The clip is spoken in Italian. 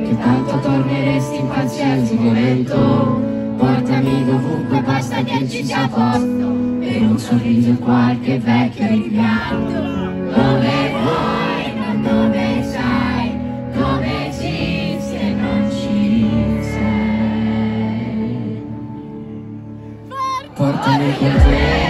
che tanto torneresti in qualsiasi momento. Portami dovunque, basta dirci sia a posto, per un sorriso e qualche vecchio rimpianto. Dove vuoi, non dove sai, dove esisti e non ci sei. Portami con te.